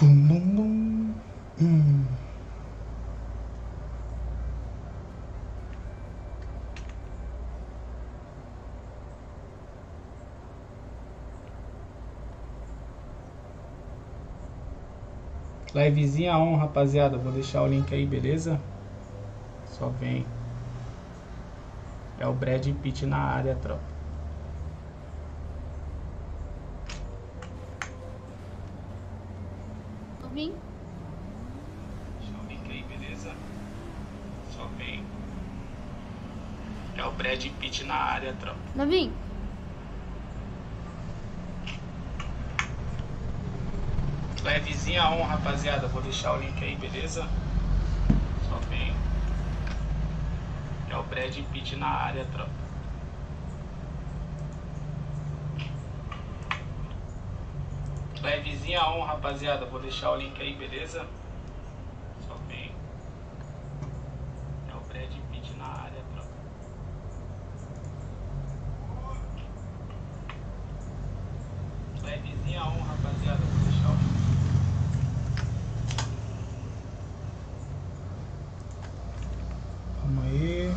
Tum, bum, bum. Livezinha on, rapaziada. Vou deixar o link aí, beleza? Só vem. É o Brad Pitt na área, tropa. Não vim? Deixa o link aí, beleza? Só vem. É o Brad Pitt na área, tropa. Não vim? Livezinha on, rapaziada. Vou deixar o link aí, beleza? Só vem. É o Brad Pitt na área, tropa. Livezinha on, rapaziada. Vou deixar o link aí, beleza? Só vem. É o Brad Pitt na área, tropa. Livezinha on, rapaziada. Vou deixar o link. Calma aí.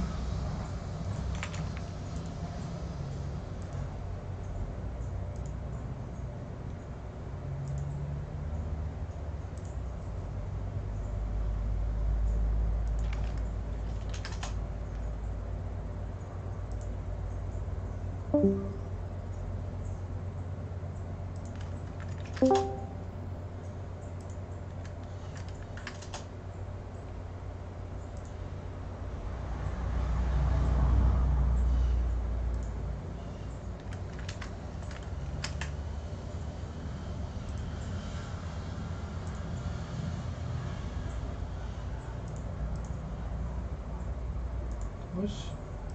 Oxe.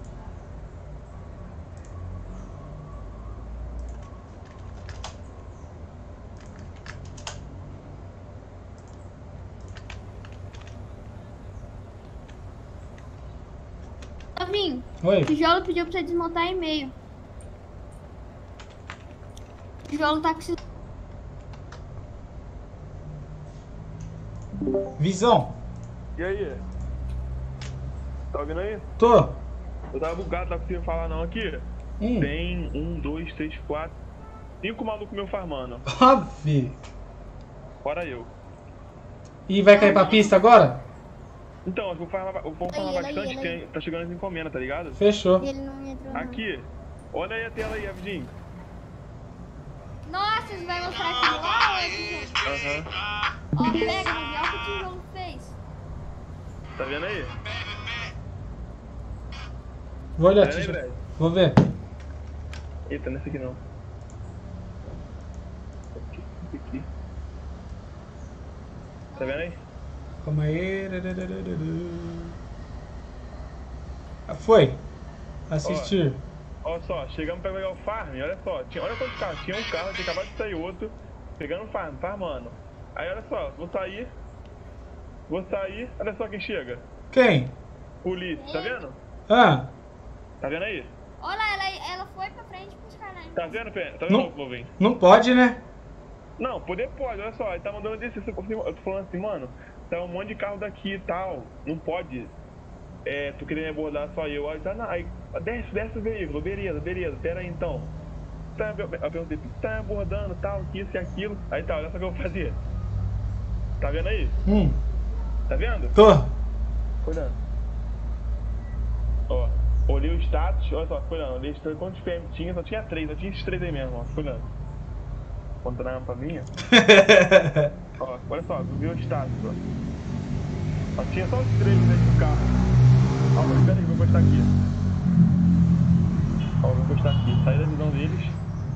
Não vim. Oi. O Tijolo pediu pra você desmontar e-mail. O Tijolo tá com esse... Visão. E aí? Tá ouvindo aí? Tô. Eu tava bugado, não conseguindo falar não aqui. Tem 1, 2, 3, 4, 5 malucos meu farmando. Ave. Fora eu. E vai cair pra pista agora? Então, eu vou farmar bastante, que tá chegando as encomendas, tá ligado? Fechou. Ele não entrou, não. Aqui. Olha aí a tela aí, rapidinho. Nossa, você vai mostrar aqui lá? Aham. Ó, pega, olha o que o Tijolo fez. Tá vendo aí? Vou olhar, Tá vendo aí, tio. Brad? Vou ver. Eita, nesse aqui não. Aqui. Tá vendo aí? Calma aí. Ah, foi. Assistir. Olha só, chegamos pra pegar o farm, olha só, olha quantos carros, tinha um carro, tinha acabado de sair outro, pegando o farm, farmando. Aí olha só, vou sair, olha só quem chega. Quem? Polícia, tá vendo? Ah. Tá vendo aí? Olha, ela foi pra frente buscar lá. Tá vendo, Pé? Tá Não. vendo, Lovinho? Não pode, né? Não, poder pode, olha só, ele tá mandando desse, eu tô falando assim, mano, tá um monte de carro daqui e tal, não pode, tu querendo abordar só eu, aí tá, não, aí desce o veículo, beleza, pera aí então. Eu perguntei, tá abordando tal, isso e aquilo, aí tá, olha só o que eu vou fazer. Tá vendo aí? Tá vendo? Tô. Cuidando. Ó, olhei o status, olha só, cuidando, olhei o status, quantos PM tinha, só tinha esses 3 aí mesmo, ó, cuidando. Contando pra mim, ó, olha só, viu o status, ó. Só tinha só os 3 dentro do carro. Ó, mas espera aí, vou encostar aqui. Ó, vou encostar aqui, sair da visão deles.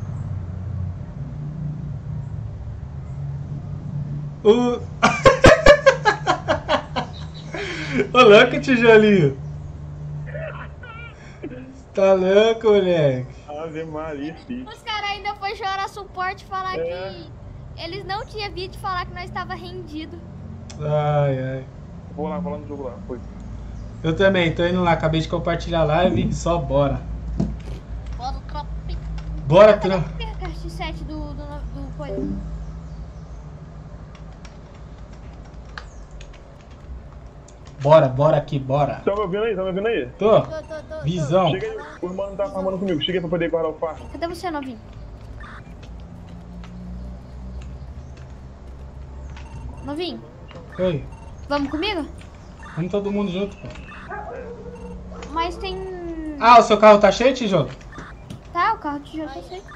Ô louco, tijolinho. Tá louco, moleque. Ave Maria, filho. Os caras ainda foi chorar suporte e falar que eles não tinham vídeo e falar que nós estava rendido. Ai, ai. Vou lá no jogo lá, foi. Eu também, tô indo lá, acabei de compartilhar a live, só bora. Bora, tropa. Bora, tro... Cadê a caixa 7 do coisa? Bora aqui, bora. Tão me ouvindo aí? Tão me ouvindo aí? Tô. Tô. Visão. Chega aí, o irmão não tá farmando comigo. Chega aí pra poder guardar o farm. Cadê você, novinho? Novinho, Oi. vamos comigo? Vamos todo mundo junto, pô. Mas tem... Ah, o seu carro tá cheio, tijolo? Tá, o carro de tijolo tá cheio.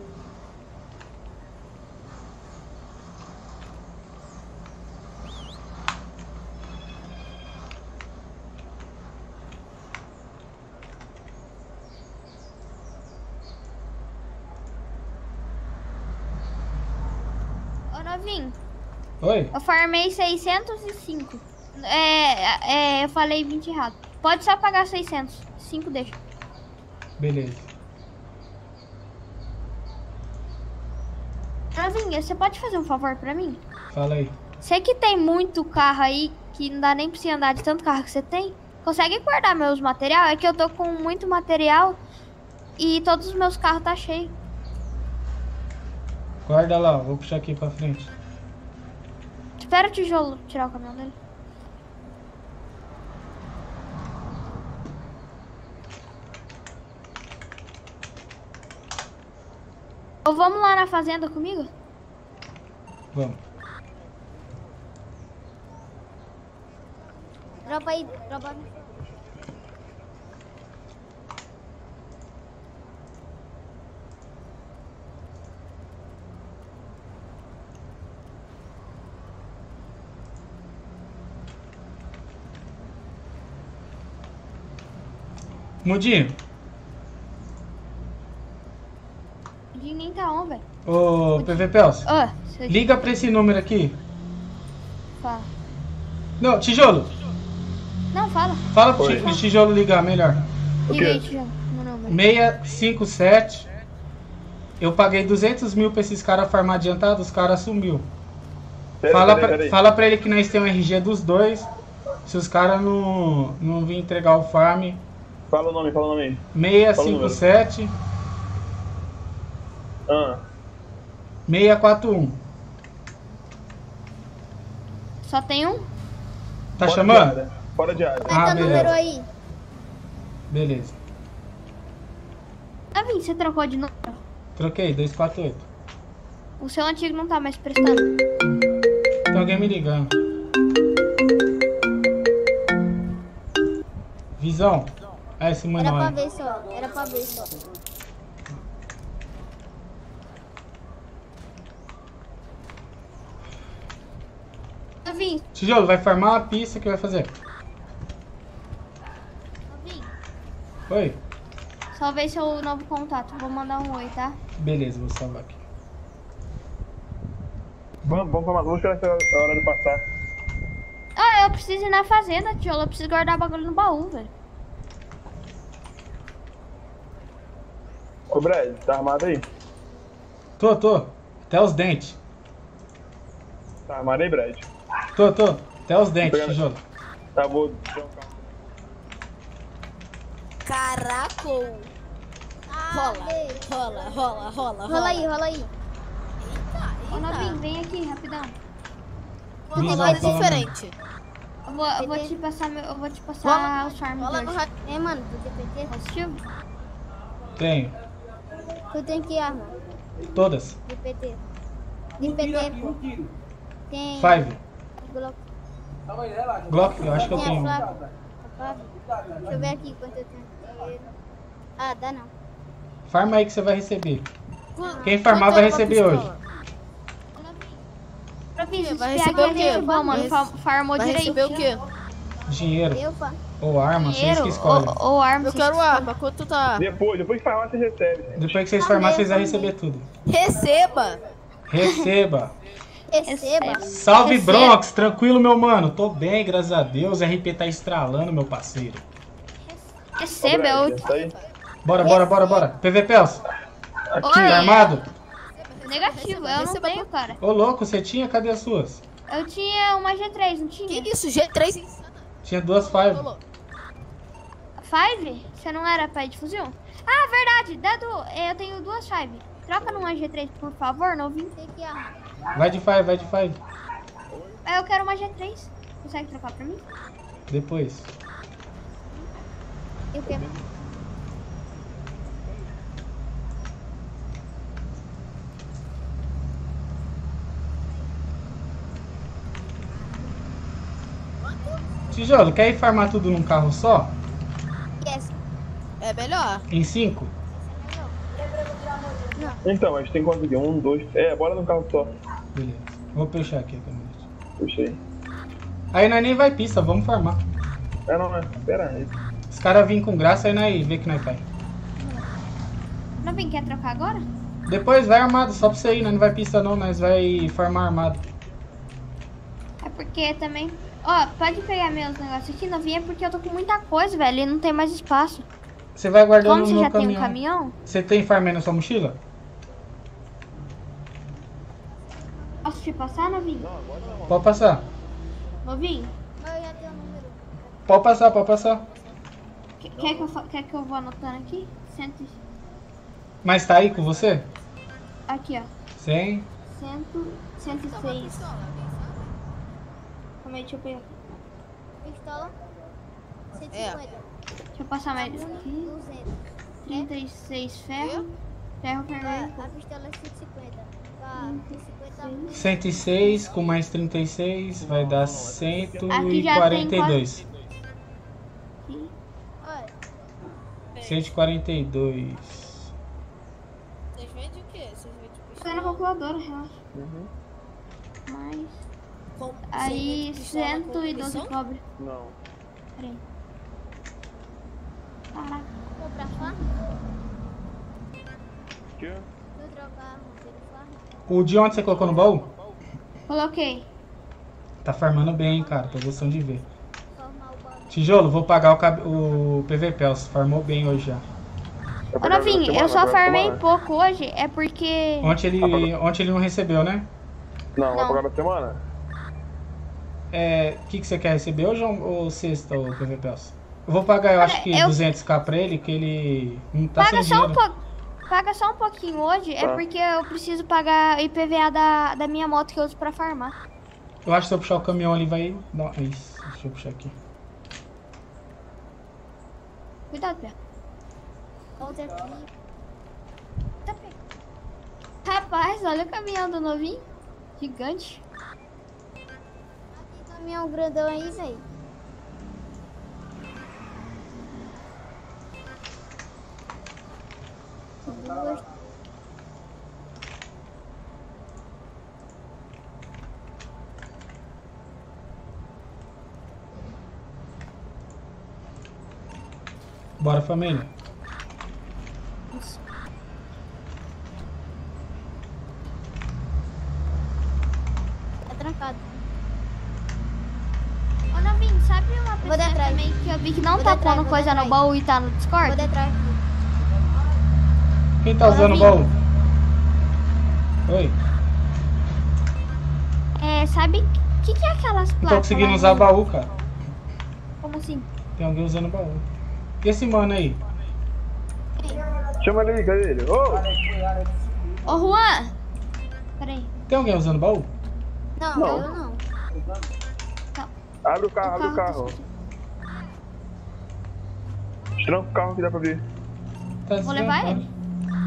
Ô, novinho, Oi. eu farmei 605. Eu falei 20 errado. Pode só pagar 600. 5 deixa. Beleza. Novinho, você pode fazer um favor pra mim? Fala aí. Você que tem muito carro aí, que não dá nem pra você andar de tanto carro que você tem, consegue guardar meus material? É que eu tô com muito material e todos os meus carros tá cheio. Guarda lá, ó. Vou puxar aqui pra frente. Espera o tijolo tirar o caminhão dele. Ou vamos lá na fazenda comigo? Vamos. Dropa aí, dropa aí. Mudinho. Nem tá on, velho. Ô, PVPels. Ó, Liga pra esse número aqui. fala. Não, tijolo. Não, fala. Fala pro Oi. tijolo ligar melhor. quê? Liga aí, tijolo. Meu número. 657. Eu paguei 200 mil pra esses caras farmar adiantado, os caras sumiu. Peraí. Fala pra ele que nós temos um RG dos dois. Se os caras não vir entregar o farm. Fala o nome aí. 657 Ah, 641. Só tem um? Tá fora chamando? de área. Fora de área. Ah, beleza. aí. Beleza. Novinho, você trocou de número? Troquei, 248. O seu antigo não tá mais prestando. Tem alguém me ligando. Visão. Ah, esse mano é. ver só. Era pra ver só. Novinho, Tijolo, vai farmar uma pista que vai fazer. novinho. Oi? Só ver seu novo contato. Vou mandar um oi, tá? Beleza, vou salvar aqui. Vamos pra Maluca, que é a hora de passar. Ah, eu preciso ir na fazenda, tijolo. Eu preciso guardar bagulho no baú, velho. Ô, Brad, tá armado aí? Tô. Até os dentes. Tá armado aí, Brad? Tô. Até os dentes, Pegando. tijolo. Tá, vou... Caraca! Rola. Rola aí. Eita. Ô, novinho, vem aqui, rapidão. Uma Visão, coisa fala, diferente. Eu vou te passar, os farms Rola de no hoje. raio. Mano, tu tem PT? Positivo? Tenho. Tu tem que arma? Todas. De PT. De PT. Tem... 5. Glock. Glock, eu acho que eu Tem a tenho. Flávia. Deixa eu ver aqui quanto eu tenho. Ah, dá não. Farma aí que você vai receber. Quem farmar vai receber hoje. Vai receber o quê? Bom, mano, farmou Vai direito. receber o quê? Dinheiro. Eu fa... Ou arma, vocês Dinheiro que escolhem. ou arma. Eu quero arma. Quanto tá? Depois que farmar, você recebe. Depois que vocês farmar, vocês vão receber tudo. Receba! Receba. Receba. Salve, Receba. Bronx. Tranquilo, meu mano. Tô bem, graças a Deus. RP tá estralando, meu parceiro. Receba. Brad, tá aí? Bora. PVPels, Oi. tá armado? Negativo, eu não tenho, cara. Ô, louco, você tinha? Cadê as suas? Eu tinha uma G3, não tinha? Que isso? G3 insana. Tinha 2 5. Rolou. Five? Você não era pai de fuzil? Ah, verdade. Dado, eu tenho 2 Five. Troca numa G3, por favor, novinho. Tem que arma. Vai de 5. Eu quero uma G3. Consegue trocar pra mim? Depois. Eu quero. Tijolo, quer ir farmar tudo num carro só? Yes. É melhor. Em 5? Então, a gente tem quanto aqui? 1, 2... bora num carro só. Beleza. Vou fechar aqui a câmera. Puxei. Aí nós nem vai pista, vamos farmar. Não, pera aí. Os caras vêm com graça, aí nós vê que nós faz. Não vem, quer trocar agora? Depois vai armado, só pra você ir, nós não vai pista não, nós vai farmar armado. É porque também... Ó, pode pegar meus negócios aqui, não vinha porque eu tô com muita coisa, velho, e não tem mais espaço. Você vai guardando Como você no já caminhão. tem um caminhão? Você tem farm aí na sua mochila? Posso te passar, Novinho? Pode passar. Novinho? Eu já tenho o número. Pode passar. Quer que eu vou anotando aqui? 100... Mas tá aí com você? Aqui, ó. 100. 106. Calma aí, deixa eu pegar. Pistola. 150. Deixa eu passar mais aqui. 200. 36 ferro. Ferro vermelho. A pistola é 150. Tá, 50. 106 com mais 36 vai dar Aqui já tem 142. Aqui. Olha, 142. Vocês vendem o quê? Vocês vendem Tô na calculadora, relaxa. Mais. Aí 112 cobre. Não. Peraí. Caraca. comprar farm? Que? Tu trocar roteiro farm? O de onde você colocou no baú? Coloquei. Tá farmando bem, cara. Tô gostando de ver. Formar o bagulho. Tijolo, vou pagar o PVP. Você farmou bem hoje já. Ô, Novinho, eu só farmei pouco hoje, é porque... Ontem ele não recebeu, né? Não, vai Não. pagar na semana? O que você quer receber hoje ou sexta, o PVP? Eu vou pagar, eu acho que 200k pra ele, que ele não tá Paga sem só, dinheiro. paga só um pouquinho hoje, é Tá. porque eu preciso pagar IPVA da minha moto que eu uso pra farmar. Eu acho que se eu puxar o caminhão ali vai... Não, isso, deixa eu puxar aqui. Cuidado, Pé. Outra aqui. Tá pé. Rapaz, olha o caminhão do Novinho. Gigante. Aqui caminhão grandão aí, velho. Duas. Bora, família. Tá trancado. Ô, Novinho, sabe uma Vou pessoa dar atrás. também que eu vi que não Vou tá dar atrás, pondo vou coisa dar no atrás. baú e tá no Discord? Vou detrás aqui. Quem tá usando o baú? Oi. Sabe o que é aquelas placas? Não tô conseguindo lá usar no- baú, cara. Como assim? Tem alguém usando o baú. E esse mano aí? Chama ele aí, cadê ele? Ô! Ô, Juan! Peraí. Tem alguém usando o baú? Não, Não. eu não. Abre o carro, abre o tá carro. Tranca o carro que dá pra ver. Tá Vou levar desviando, ele.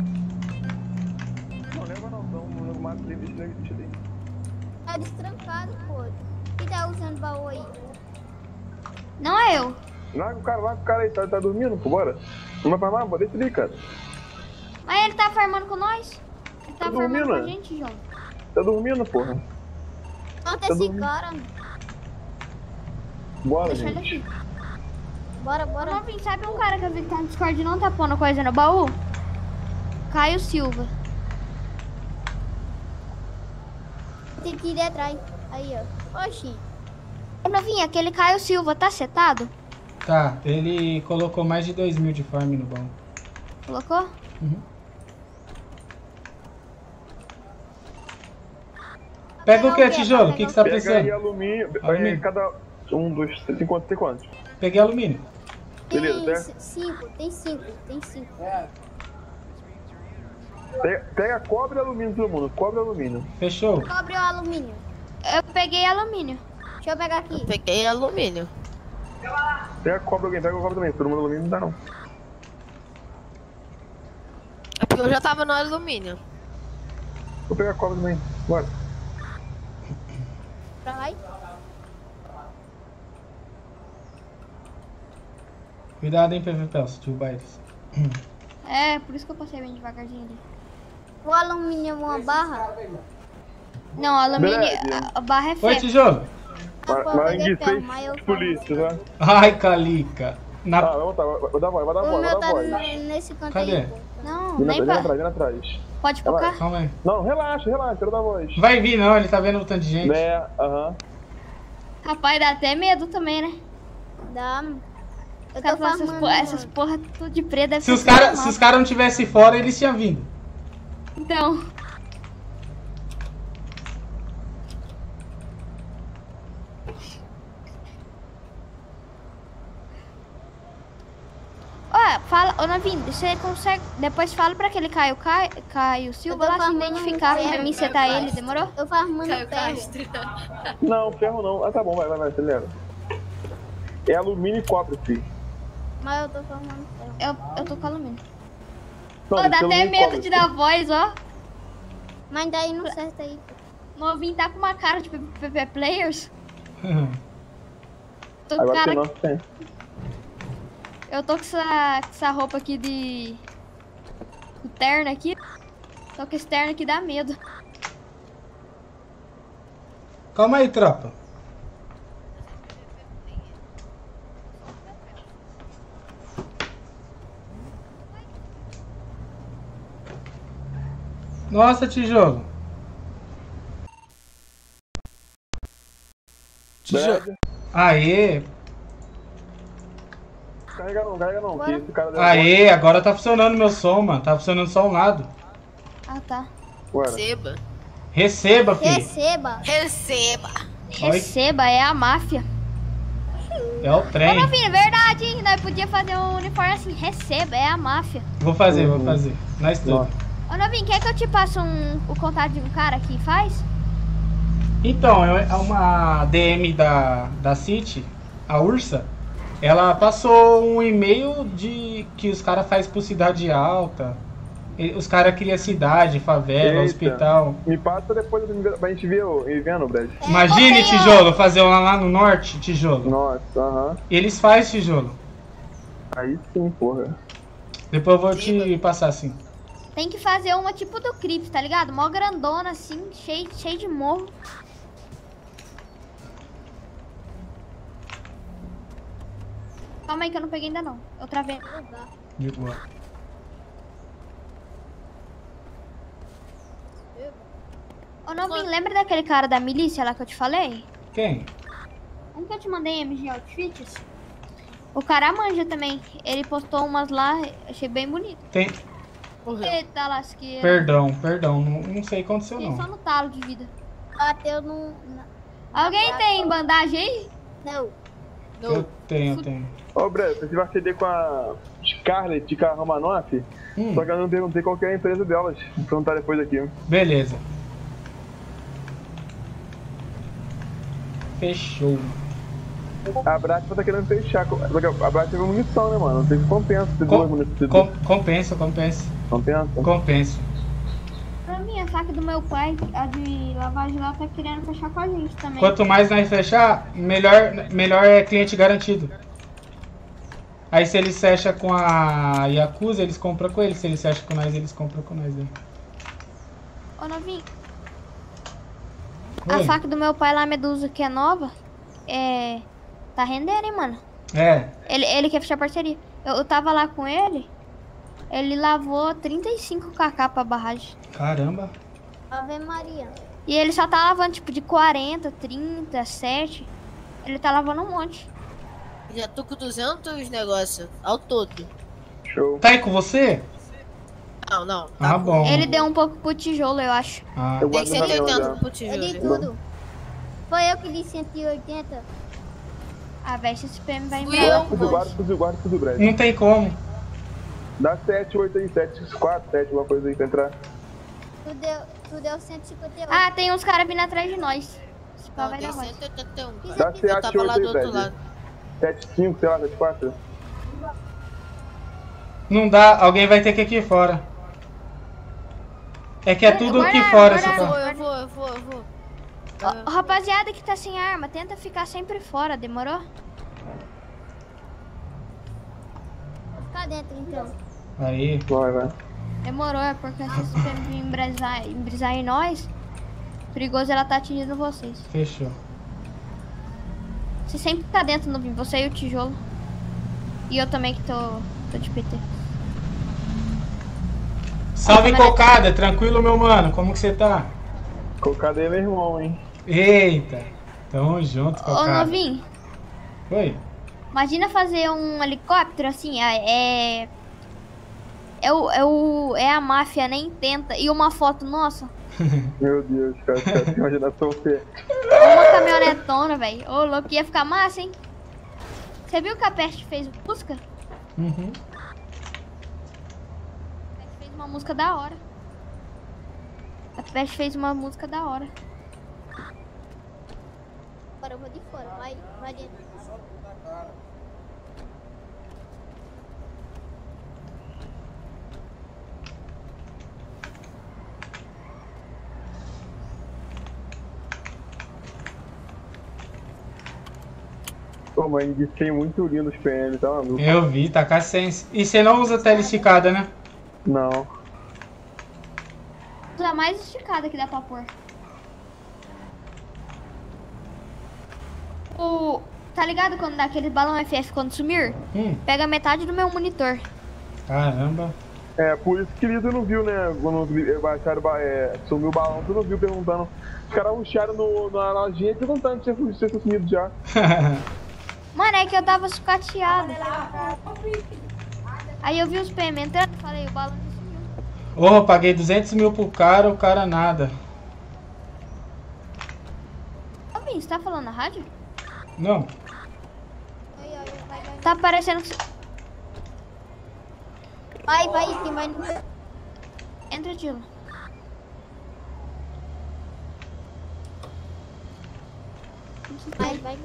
Não leva não, não mata ele, deixa ele. Tá destrancado, pô. Quem tá usando baú aí? Não é eu. Larga o cara aí, tá dormindo, pô, bora. Não vai pra mais, deixa ele aí, cara. Mas ele tá farmando com nós? Ele tá Tá farmando dormindo, com a né? gente, João. Tá dormindo, porra. Mata Tá esse dormindo. cara. Bora, Deixa ele gente. aqui. Bora, Ô, bora. Novinho, sabe um cara que eu vi que tá no Discord e não tá pondo coisa no baú? Caio Silva. Tem que ir atrás. Aí, ó. Oxi. Ô, Novinho, aquele Caio Silva tá setado? Tá, ele colocou mais de 2.000 de farm no baú. Colocou? Uhum. Pega o que, tijolo? O que você tá Pega aí precisando? alumínio. Alumínio. Aí, cada. 1, 2, 3, tem quanto? Tem quantos? Peguei alumínio. Beleza, Tem certo? 5, tem 5, tem 5. Pega cobre e alumínio, todo mundo. Cobre e alumínio. Fechou? Cobre o alumínio. Eu peguei alumínio. Deixa eu pegar aqui. Peguei alumínio. Pega a cobra, alguém pega a cobra também. Todo mundo alumínio não dá não. É porque eu já tava no alumínio. Vou pegar a cobra também. Bora. Vai. Cuidado, hein, PVP, se derrubar eles. É, por isso que eu passei bem devagarzinho ali. O alumínio é uma barra? Não, alumínio, Beleza. a barra é Oi, ferro. tijolo. Mas de 6 de polícia, tá? Ai, Calica. Ah, vamos tá. Vai dar voz, vai dar O voz, meu vai tá dar voz. nesse canto Cadê? aí, pô. Não, Vem nem atrás, pra... vem atrás. Pode focar? Calma aí. Não, relaxa, quero dar voz. Vai vir não, ele tá vendo o tanto de gente. Né, aham. Rapaz, dá até medo também, né? Dá. Eu Os caras tô falam farmando. essas porra tudo de preto deve Se os ser caras normal. cara não tivessem fora, eles tinham vindo. Então... Ó, fala, ô Navinho, você consegue. Depois fala pra aquele Caio Silva Eu tô lá se farmando identificar ferro. pra mim setar ele, demorou? Eu farmando Caio ferro. Castro. Não, ferro não. Ah, tá bom, vai, acelera. É alumínio e cobre, filho. Mas eu tô farmando ferro. Eu tô com alumínio. Não, Ô, dá tem até alumínio e medo cobre, de dar voz, ó. Mas daí não certo aí, pô. Novinho tá com uma cara de PvP Players. Tô com Agora cara... tem nosso tem. Eu tô com essa roupa aqui de... O terno aqui. Tô com esse terno aqui, dá medo. Calma aí, tropa. Nossa, tijolo. Beleza? Aê, Carrega não, que esse cara deu aê, agora tá funcionando meu som, mano. Tá funcionando só um lado. Ah, tá. Bora. Receba. Receba, filho. Receba. Receba. Oi. Receba, é a máfia. É o Ô, trem. Novinho, verdade, hein? Nós podíamos fazer um uniforme assim. Receba, é a máfia. Vou fazer. Nós tudo. Nossa. Ô, Novinho, quer que eu te passe o contato de um cara que faz? Então, é uma DM da City, a Ursa. Ela passou um e-mail de que os caras fazem por cidade alta. Os caras criam cidade, favela, Eita. hospital. Me passa depois pra gente ver ele vendo, Brad. Imagine, eu tenho- tijolo, fazer uma lá no norte, tijolo. Nossa, aham. Eles fazem tijolo. Aí sim, porra. Depois eu vou te passar assim. Tem que fazer uma tipo do Crips, tá ligado? Mó grandona assim, cheio de morro. Calma aí que eu não peguei ainda não. Eu travei. De boa. Ô, Novinho, lembra daquele cara da milícia lá que eu te falei? Quem? Um que eu te mandei em MG Outfits. O cara manja também. Ele postou umas lá, achei bem bonito. Tem. Morreu. Eita lasqueira. Perdão, não sei o que aconteceu Fiquei só não. no talo de vida. Bateu no... Alguém tem bandagem aí? Não. Eu tenho. Ô, Brad, você vai acender com a Scarlett de Romanoff? Só que eu não perguntei qual que é a empresa delas. Vou perguntar depois aqui. Beleza. Fechou. A Brat tá querendo fechar. A Brat teve munição, né, mano? Não teve compensa. Tem duas munições. Compensa. Compensa? Pra mim, a faca do meu pai, a de lavagem lá, tá querendo fechar com a gente também. Quanto mais nós fechar, melhor é cliente garantido. Aí se eles fecham com a Yakuza, eles compram com eles. Se eles fecham com nós, eles compram com nós. Né? Ô, Novinho, Oi. a faca do meu pai lá, Medusa, que é nova, tá rendendo, hein, mano? É, Ele quer fechar parceria. Eu tava lá com ele, ele lavou 35kk pra barragem. caramba. Ave Maria. E ele só tá lavando, tipo, de 40, 30, 7. Ele tá lavando um monte. Já tô com 200 negócios ao todo. Show. Tá aí com você? Não. Ah, bom. Ele deu um pouco pro tijolo, eu acho. Ah, Eu Tem guardo no 180 caminhão pro Eu tijolo. di tudo. Foi eu que disse 180. A Veste SPM vai Fui embora. eu. Guarda tudo, Brad. não tem como. Dá 7, 8 aí, 7, 4, 7, alguma coisa aí pra entrar. Tu deu 158. Ah, tem uns caras vindo atrás de nós. Esse pau Não, vai tem dar ruim. 181. Dá Eu 7, tava 8 lá aí, do outro Brad. lado. 7-5, sei lá, 7-4. Não dá, alguém vai ter que ir aqui fora. É que é tudo aqui fora essa parte. Eu vou. Ó, rapaziada que tá sem arma, tenta ficar sempre fora, demorou? Vou ficar dentro então. Aí. Vai. Demorou, é porque se vocês virem embrisar em nós, perigoso ela tá atingindo vocês. Fechou. Você sempre tá dentro, Novinho, você e o tijolo. E eu também que tô de PT. Salve, Cocada, tranquilo, meu mano? Como que você tá? Cocada aí, meu irmão, hein? Eita, tamo junto, Ô, Cocada. Novinho, Oi? imagina fazer um helicóptero assim, é a máfia, nem tenta. E uma foto nossa. Meu Deus, cara, que imaginação feia. Uma caminhonetona, velho. Ô, louco, ia ficar massa, hein? Você viu que a Peste fez música? Uhum. A Peste fez uma música da hora. A Peste fez uma música da hora. Agora eu vou de fora, vai dentro. Pô, mãe, disse muito lindo os PM, tá maluco? Eu vi, tá com a sense. E você não usa tela esticada, né? Não. A mais esticada que dá pra pôr. Tá ligado quando dá aquele balão FF quando sumir? Pega metade do meu monitor. Caramba. É, por isso que tu não viu, né? Quando baixaram, sumiu o balão, tu não viu perguntando. Os caras ruxaram na lojinha perguntando se tinha sumido já. Mano, é que eu tava sucateada. Aí eu vi os PM entrando e falei, o balão já sumiu. Ô, paguei 200 mil pro cara, o cara nada. Ô, Vim, você tá falando na rádio? Não. Vai. Tá parecendo que você... Vai, quem vai no... Entra, Dilo. Vai.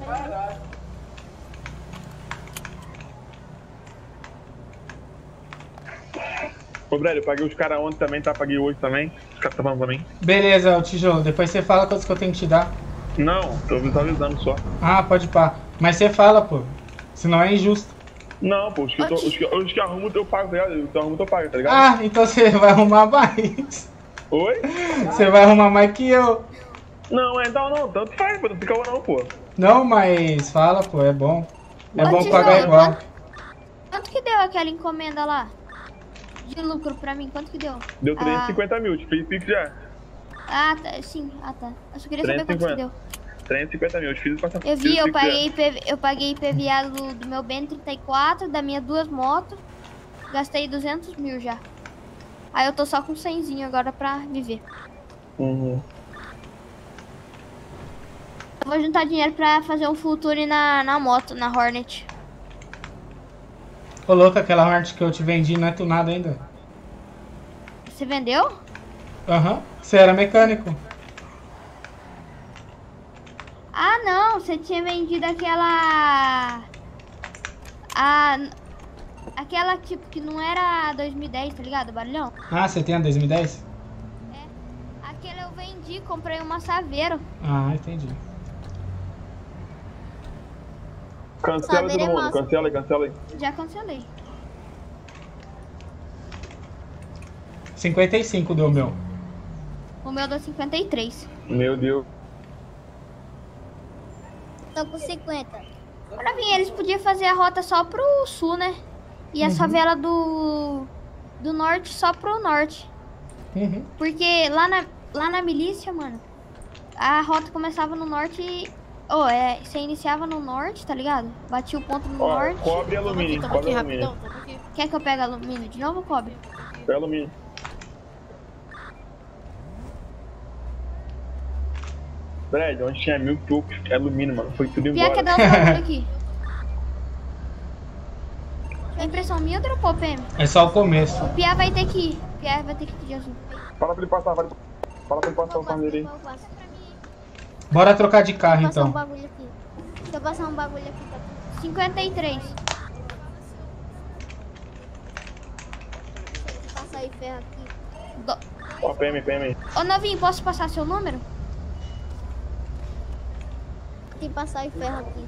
Ô, Brélio, eu paguei os caras ontem também, tá? Paguei hoje também. Os caras tá falando também. Beleza, o tijolo. Depois você fala quantos que eu tenho que te dar. Não, tô visualizando só. Ah, pode pá. Mas você fala, pô. Senão é injusto. Não, pô, os que arrumam eu pago, tá ligado? Os que arrumam eu pago, tá ligado? Ah, então você vai arrumar mais. Oi? Você vai arrumar mais que eu. Não, então não, tanto faz, pô, não fica não, pô. Não, mas fala, pô, é bom. É Ô, bom tijolo, pagar igual. Quanto que deu aquela encomenda lá? De lucro pra mim, quanto que deu? Deu 350 mil, te fiz Pix já. Ah, tá, sim, tá. Eu só queria saber quanto que deu. 350 mil, te fiz passar. Eu vi, eu paguei IPVA do meu BN34, da minha 2 motos. Gastei 200 mil já. Aí eu tô só com 100zinho agora pra viver. Uhum. Eu vou juntar dinheiro pra fazer um future na moto, na Hornet. Ô, louco, aquela Hornet que eu te vendi não é tunada ainda. Você vendeu? Aham. Você era mecânico. Ah, não, você tinha vendido aquela... Aquela tipo que não era 2010, tá ligado? Barulhão? Ah, você tem a 2010? Aquela eu vendi, comprei uma Saveiro. Ah, entendi. Cancela Saber todo é mundo, massa. cancela aí. Já cancelei. 55 deu o meu. O meu deu 53. Meu Deus. Tô com 50. Pra mim, eles podiam fazer a rota só pro sul, né? E a favela do norte só pro norte. Uhum. Porque lá na milícia, mano, a rota começava no norte e... você iniciava no norte, tá ligado? Batia o ponto no Ó, norte. cobre e alumínio, Tamo cobre aqui e alumínio. rapidão, tamo aqui. Quer que eu pegue alumínio de novo ou cobre? É alumínio. Brad, onde tinha 1000 poucos é alumínio, mano. Foi tudo Pior que embora. dá um bagulho aqui. É impressão minha ou dropou, PM? É só o começo. O Pia vai ter que ir. O Pia vai ter que ir de azul. Fala pra ele passar, fala pra ele passar o som dele aí. Eu passo. Bora trocar de carro Deixa eu passar um então. bagulho aqui. Deixa eu passar um bagulho aqui pra tu. 53. Passa aí ferro aqui. Ó, PM. Ô, novinho, posso passar seu número? Tem que passar aí ferro aqui.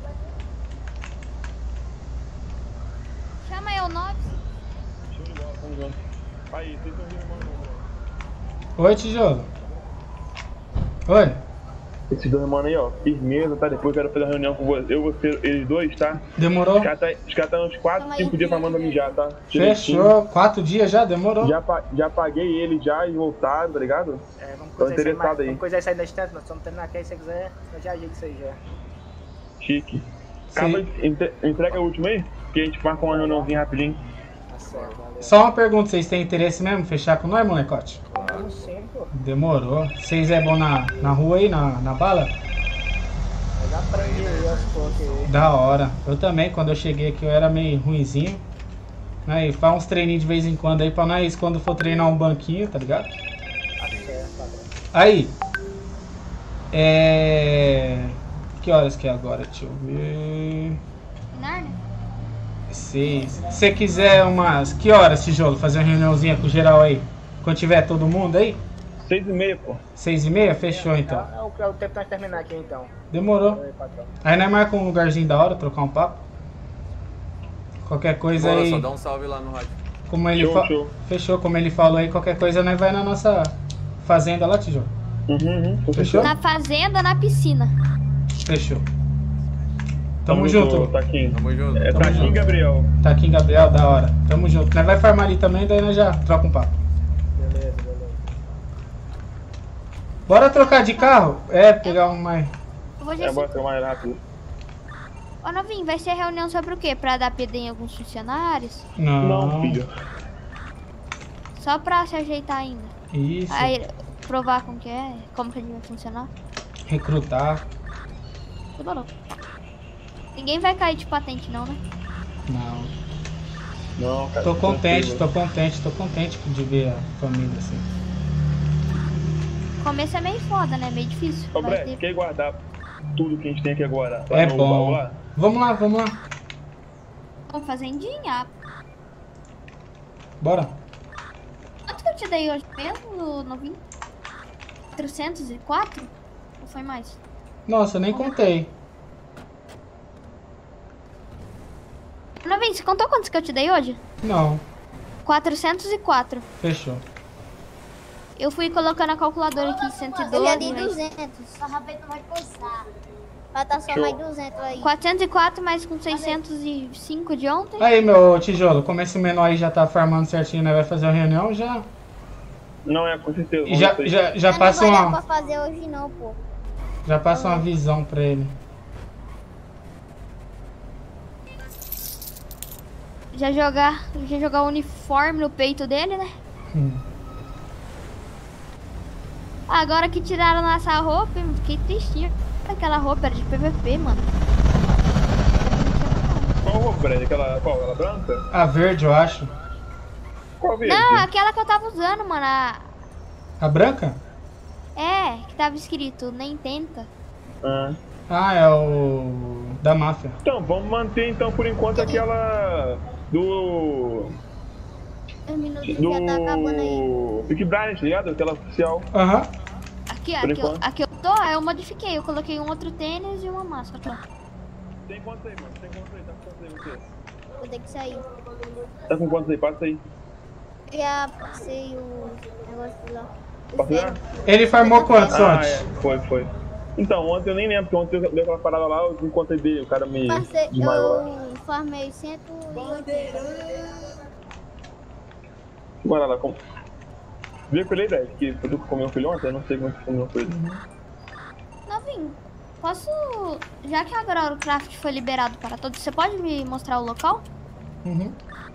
Chama eu, 9. Show de bola, vamos junto. Aí, vocês estão ouvindo, mano? Oi, tijolo. Oi. Esses dois mano aí, ó, firmeza, tá? Depois eu quero fazer uma reunião com você, eles dois, tá? Demorou? Os caras estão uns 4, 5 dias falando pra mim já, tá? Fechou. 4 dias já? Demorou. Já paguei eles já e voltaram, tá ligado? Vamos Tô coisar interessado aí. Vamos coisar isso aí na estante, nós estamos terminando aqui, aí se você quiser, eu já ajeito isso aí já. Chique. Sim. Acaba, entrega a última aí, que a gente marca uma reuniãozinha rapidinho. Tá certo, valeu. Só uma pergunta, vocês têm interesse mesmo em fechar com nós, molecote? Vamos sim, pô. Demorou. Vocês é bom na rua aí, na bala? Eu já aprendi aí aos poucos aí. Da hora. Eu também, quando eu cheguei aqui, eu era meio ruinzinho. Aí, faz uns treininhos de vez em quando aí pra nós, quando for treinar um banquinho, tá ligado? Tá certo, padrão. Aí. Que horas que é agora? Deixa eu ver. Narnia? 6. Se você quiser umas... Que horas, tijolo? Fazer uma reuniãozinha com geral aí? Quando tiver todo mundo aí? 6h30, pô. 6h30? Fechou então. É o tempo pra nós terminar aqui então. Demorou. Oi, patrão. Aí nós marcamos um lugarzinho da hora, trocar um papo. Qualquer coisa Bora, aí. só dá um salve lá no rádio. Como ele Show. Fechou, como ele falou aí, qualquer coisa nós vai na nossa fazenda lá, tijolo. Fechou? Na fazenda, na piscina. Fechou. Tamo junto. Taquinho. Tamo junto. É Tamo Taquinho, junto. Gabriel. Tá aqui, Gabriel, da hora. Tamo junto. Nós vai farmar ali também, daí nós já troca um papo. Beleza. Bora trocar de carro? Pegar um mais. Eu vou já Bora ser mais rápido. Ô, novinho, vai ser reunião sobre o quê? Pra dar PD em alguns funcionários? Não, filho. Só pra se ajeitar ainda. Isso. Aí, provar como que é, como que a gente vai funcionar. Recrutar. Demorou. Ninguém vai cair de patente não, né? Não. Não, cara. Tô tranquilo. contente de ver a família assim. O começo é meio foda, né? Meio difícil. Ô, Vai Brett, ter- quer guardar tudo que a gente tem aqui agora? Lá É no baú bom. lá? Vamos lá. Vamos fazendinha. Bora. Quanto que eu te dei hoje mesmo, novinho? 404? Ou foi mais? Nossa, eu nem contei. Novinho, você contou quantos que eu te dei hoje? Não. 404. Fechou. Eu fui colocando a calculadora aqui, Eu 112. já dei mais 200. Só rapaz não vai coçar. Vai estar só Show. mais 200 aí. 404 mais com 605 de ontem. Aí, meu tijolo, como esse menor aí já tá farmando certinho, né? Vai fazer uma reunião, já. Não, com certeza. E já Mas passa não vai dar uma. pra fazer hoje não, pô. Já passa uma visão pra ele. Já jogar o uniforme no peito dele, né? Agora que tiraram nossa roupa, eu fiquei tristinha. Aquela roupa era de PVP, mano. Qual roupa, Brett? Aquela branca? A verde, eu acho. Qual verde? Não, aquela que eu tava usando, mano. A branca? Que tava escrito, nem tenta. Ah. É o da máfia. Então, vamos manter então por enquanto aquela do Os minutos já tá acabando aí. Big Blind, tá ligado? Aquela oficial. Aham. Aqui, enquanto. aqui eu tô, eu modifiquei. Eu coloquei um outro tênis e uma máscara. Aqui, ó. Tem quantos aí, mano? Tem quantos aí? Tá com quantos aí você? Vou ter que sair. Tá com quantos aí? Passa aí. Já passei o negócio lá. O Passou já? ferro. Ele farmou quantos ontem? Foi. Então, ontem eu nem lembro, porque ontem eu dei aquela parada lá, eu encontrei dele, o cara me Passei, desmaiou lá. eu farmei 180. Bora lá, como... Vê com ele aí, Dez, que eu comi um filho ontem, eu não sei como que comeu com ele. Novinho, posso... Já que agora o craft foi liberado para todos, você pode me mostrar o local? Uhum.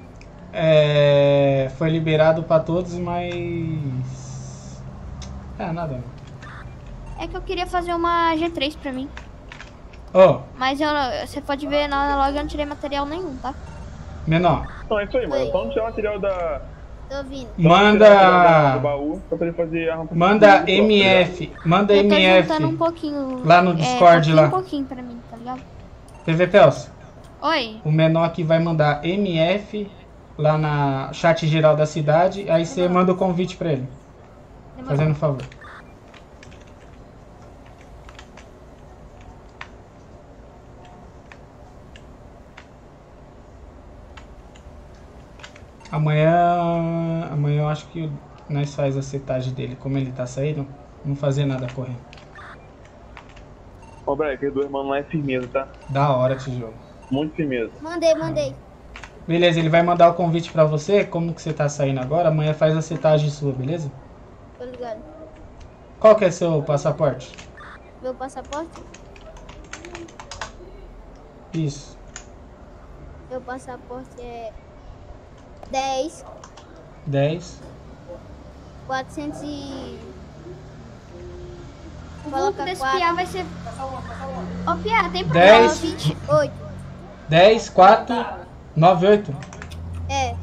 Foi liberado pra todos, mas... nada. É que eu queria fazer uma G3 pra mim. Mas você pode ver na log eu não tirei material nenhum, tá? Menor. Não, é isso aí, mano. Só não tirar o material da... Tô vindo. do Manda... baú pra poder fazer a rampa. Manda MF. Manda Eu tô MF. juntando um pouquinho. Lá no Discord, um lá. pouquinho pra mim, tá ligado? PVPels. Oi. O menor aqui vai mandar MF lá na chat geral da cidade. Aí você manda o convite pra ele. Demorou. Fazendo um favor. Amanhã eu acho que nós faz a setagem dele. Como ele tá saindo, não fazer nada correndo. Ô, Brad, aqueles dois manos lá é firmeza, tá? Da hora, tijolo. Muito firmeza. Mandei. Beleza, ele vai mandar o convite pra você. Como que você tá saindo agora? Amanhã faz a setagem sua, beleza? Tô ligado. Qual que é seu passaporte? Meu passaporte? Isso. Meu passaporte é 10, 400 e... O vulco desse Piá vai ser... Ô, Piá, tem 10. 28. 10, 4, 9, 8. É,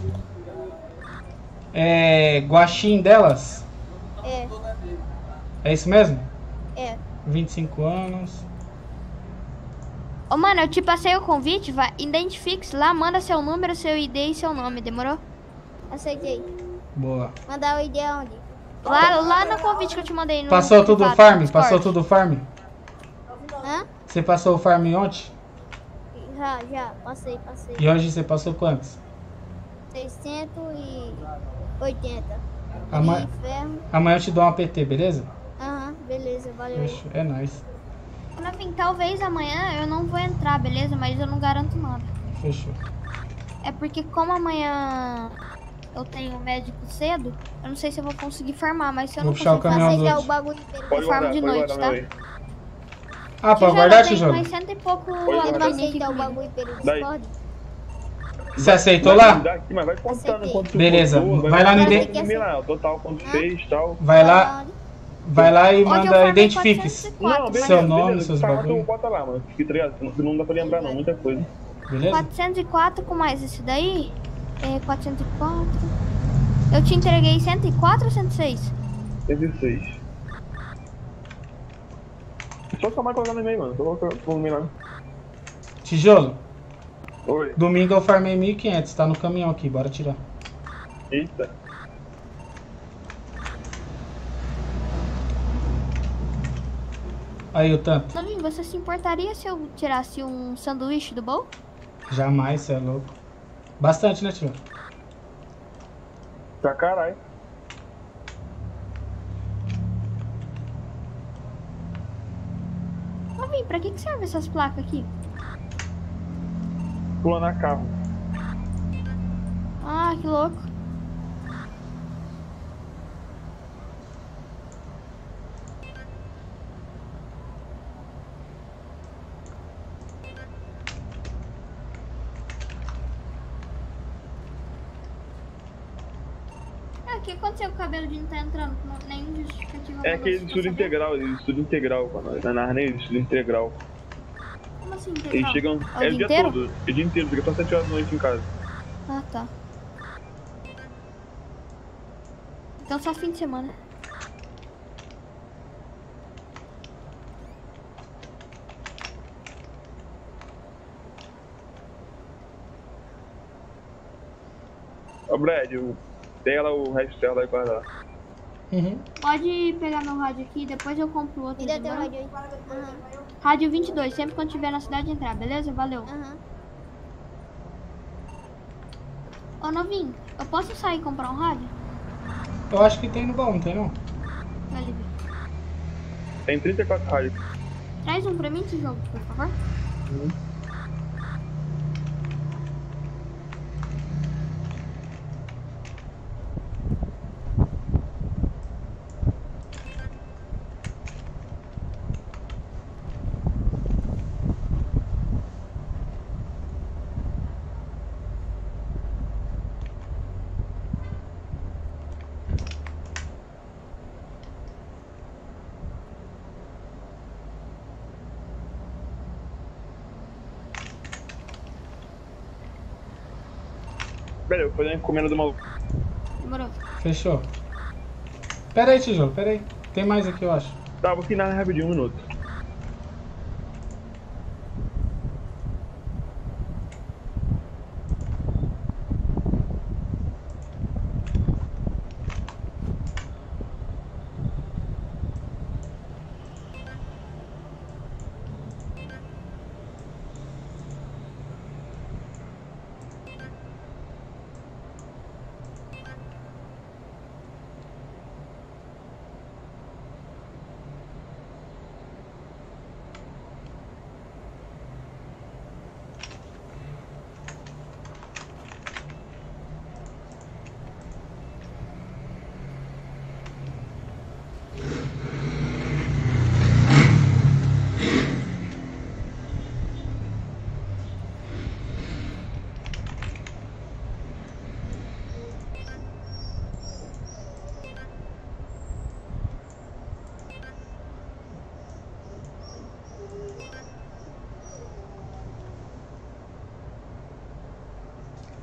É Guaxim delas? É isso mesmo? é. 25 anos. Ô, mano, eu te passei o convite, vai, identifique-se lá, manda seu número, seu ID e seu nome, demorou? Aceitei. Boa. Mandar o ID aonde? Lá no convite que eu te mandei no Passou tudo o privado, farm? no Discord. Passou tudo o farm? Hã? Você passou o farm ontem? Já. Passei. E hoje você passou quantos? 680. Amanhã, E ferro. amanhã eu te dou um APT, beleza? Aham, beleza, valeu. Fechou. É nóis. Enfim, talvez amanhã eu não vou entrar, beleza? Mas eu não garanto nada. Fechou. É porque como amanhã eu tenho médico cedo, eu não sei se eu vou conseguir farmar, mas se eu Vou não puxar o conseguir caminhão Aceitar dos o bagulho inteiro. eu farmo de noite, tá? meu. Ah, pode Tijolo, guardar, eu tenho tijolo? mais 100 e pouco Pode Ele vai guardar. admin aqui aceitar o comigo. bagulho pelo Daí. Discord? Você aceitou lá? Daqui, mas vai contando Aceitei. quanto tu Beleza, botou, vai lá no ID- ID. Lá, o total, quanto fez e tal. Vai lá e Hoje eu manda farmei identifique-se. 404, mas Seu nome, seus Farma, bagulho. tu bota lá, mano. Fique ligado, senão não dá pra lembrar não, muita coisa. Beleza? 404 com mais esse daí, 404. Eu te entreguei 104 ou 106? 16. Só somar e colocar no e-mail, mano. Só colocar no e-mail lá. Tijolo, Oi. domingo eu farmei 1.500, tá no caminhão aqui, bora tirar. Eita. Aí o tanto. Novinho, você se importaria se eu tirasse um sanduíche do bowl? Jamais, cê é louco. Bastante, né, tio? Pra caralho. Novinho, pra que serve essas placas aqui? Pula na carro. Ah, que louco. O que aconteceu com o cabelo de não tá entrando? Não, nenhum justificativo. É aquele estudo integral, estudo integral, mano. Na Narnia, estudo integral. Como assim, Eles integral? chegam. É o dia inteiro? todo. É o dia inteiro, fica só 7 horas da noite em casa. Ah, tá. Então só fim de semana. Ô, Brad, pega lá o resto lá e guarda lá. Uhum. Pode pegar meu rádio aqui, depois eu compro outro. Ainda de tem o banco. rádio aí. Aham. Rádio 22, sempre quando tiver na cidade entrar, beleza? Valeu. Aham. Ô, novinho, eu posso sair e comprar um rádio? Eu acho que tem no baú, não tem não? Vai ali ver. Tem 34 rádios. Traz um pra mim, tijolo, por favor. Pera aí, eu vou fazer uma encomenda do maluco. Demorou. Fechou. Pera aí, tijolo, pera aí. Tem mais aqui, eu acho. Tá, vou assinar rapidinho, um minuto.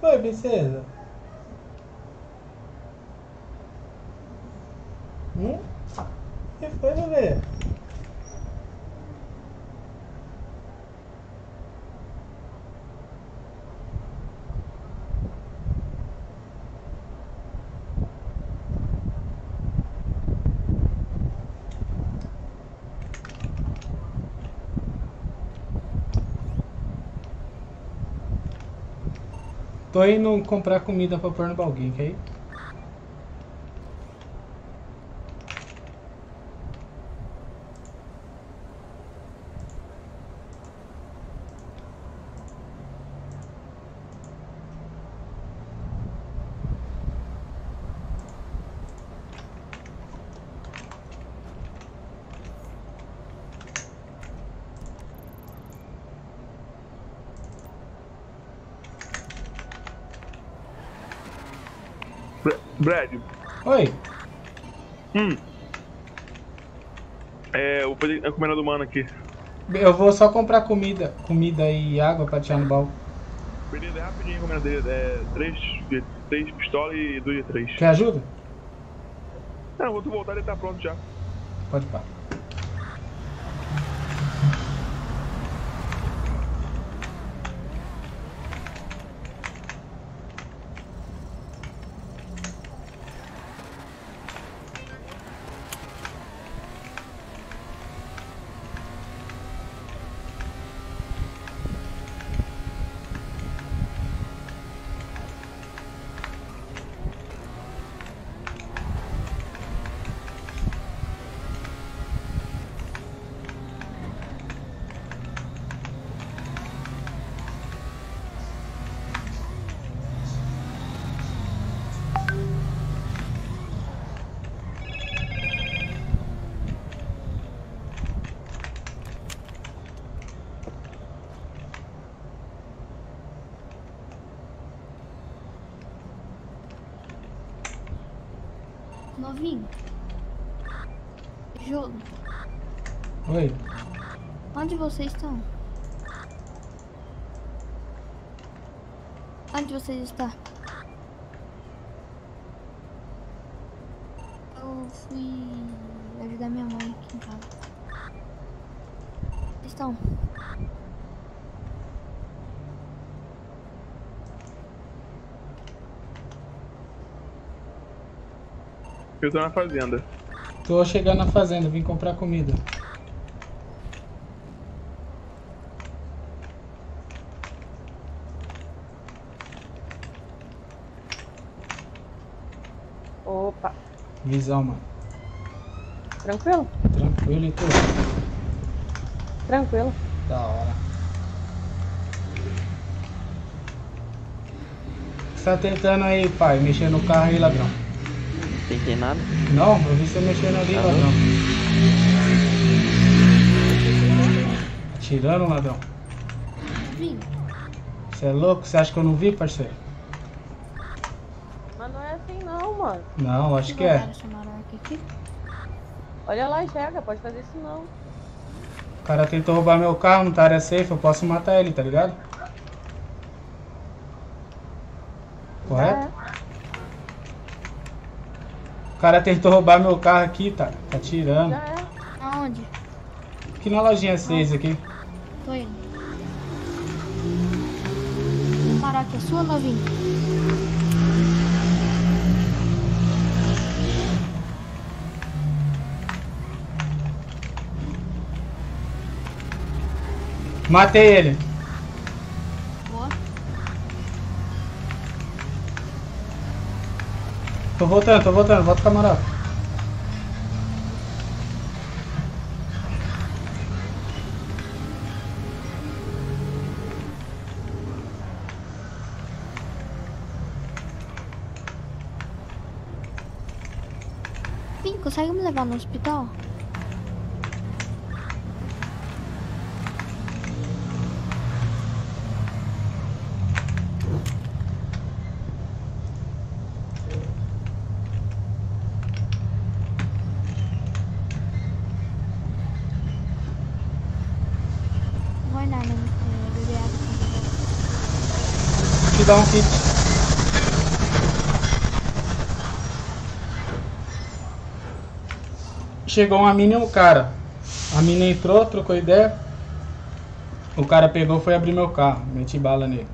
foi, princesa? Que foi, bebê? Tô indo comprar comida pra pôr no balguinho, quer ir? Brad, Oi. eu vou fazer a encomenda do mano aqui. Eu vou só comprar comida e água pra tirar no baú. Beleza, é rapidinho a encomenda dele. É 3 pistolas e 2 de 3. Quer ajuda? Não, quando tu voltar ele tá pronto já. Pode pá. Novinho. Júlio, Oi. onde vocês estão? Onde vocês estão? Eu fui ajudar minha mãe aqui em casa. Vocês estão? Eu tô na fazenda. Tô chegando na fazenda, vim comprar comida. Opa, Visão, mano. tranquilo? Tranquilo e tudo. Tranquilo. Da hora. O que você tá tentando aí, pai? Mexer no carro aí, ladrão? Não tem nada? Não, eu vi você mexendo ali, ladrão. Atirando, ladrão. Novinho. Você é louco? Você acha que eu não vi, parceiro? Mas não é assim não, mano. Não, acho que é. Roubaram essa Maroc aqui? Olha lá, enxerga, pode fazer isso não. O cara tentou roubar meu carro, não tá área safe, eu posso matar ele, tá ligado? Correto? O cara tentou roubar meu carro aqui, tá tirando. Já é. Aonde? Aqui na lojinha 6 aqui. Tô indo. Maroc é sua, novinho? Matei ele. Boa. Tô voltando, volta com a Maroc. Sim, consegue me levar no hospital? Não vai nada, beber água. Te dar um kit. chegou uma mina e um cara. A mina entrou, trocou ideia. O cara pegou, foi abrir meu carro. Meti bala nele.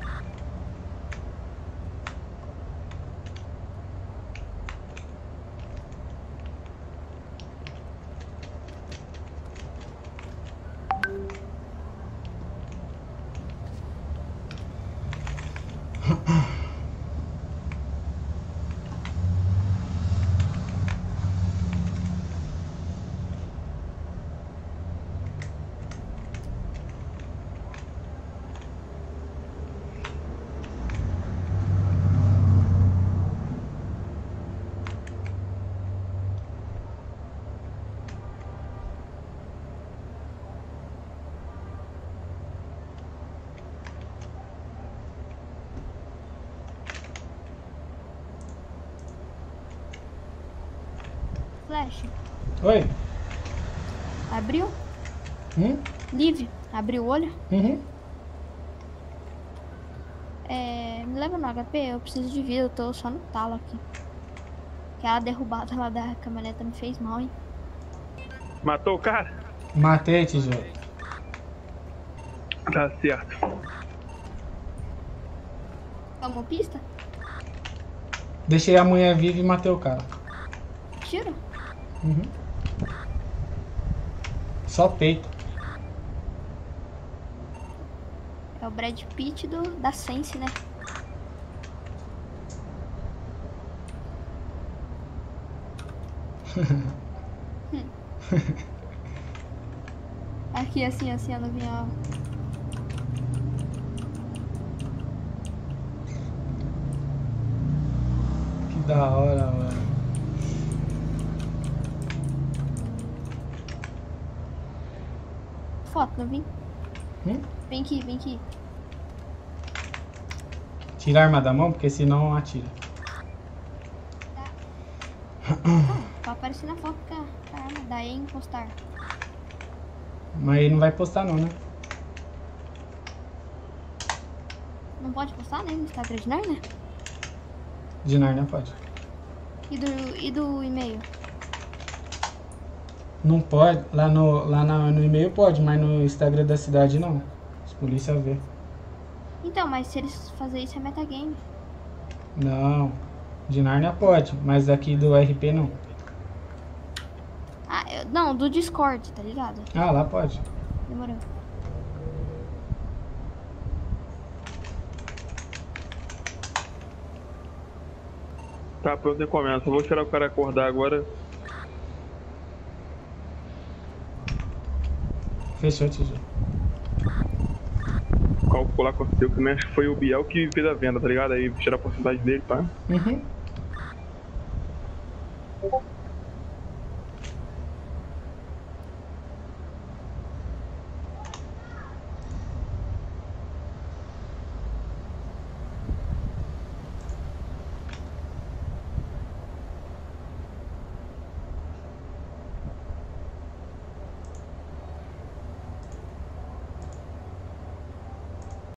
Flash, Oi? abriu? Live, abriu o olho? Uhum. Me leva no HP, eu preciso de vida, eu tô só no talo aqui. Aquela derrubada lá da caminhoneta me fez mal, hein? Matou o cara? Matei, tijolo. Tá certo. Tomou pista? Deixei a mulher viva e matei o cara. Tiro? Uhum. Só peito. É o Brad Pitt da Sense, né? Aqui, assim, a novinha, ó. Que da hora, mano. Foto, não vim? Vem aqui, vem aqui. Tira a arma da mão, porque senão atira. Pra aparecer na foto com a arma, daí em postar. Mas ele não vai postar não, né? Não pode postar, né? No Instagram de Narnia? De Narnia pode. E do e-mail? Não pode. Lá no e-mail pode, mas no Instagram da cidade não. Os polícia vê. Então, mas se eles fazerem isso é metagame. Não. De Narnia pode, mas aqui do RP não. Não, do Discord, tá ligado? Ah, lá pode. Demorou. Tá, pronto, começa. Vou esperar o cara acordar agora. Fechou, tijolo. Calcular com o seu, que acho que foi o Biel que fez a venda, tá ligado? Aí tirar a porcentagem dele, tá? Uhum.